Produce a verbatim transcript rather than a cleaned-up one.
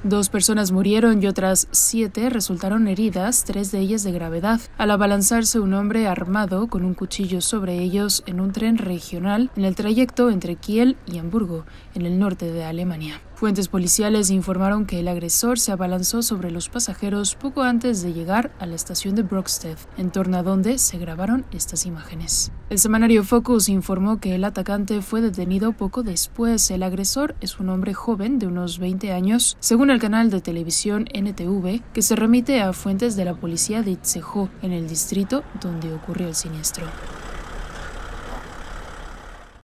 Dos personas murieron y otras siete resultaron heridas, tres de ellas de gravedad, al abalanzarse un hombre armado con un cuchillo sobre ellos en un tren regional en el trayecto entre Kiel y Hamburgo, en el norte de Alemania. Fuentes policiales informaron que el agresor se abalanzó sobre los pasajeros poco antes de llegar a la estación de Brockstedt, en torno a donde se grabaron estas imágenes. El semanario Focus informó que el atacante fue detenido poco después. El agresor es un hombre joven de unos veinte años, según el canal de televisión N T V, que se remite a fuentes de la policía de Itzehoe, en el distrito donde ocurrió el siniestro.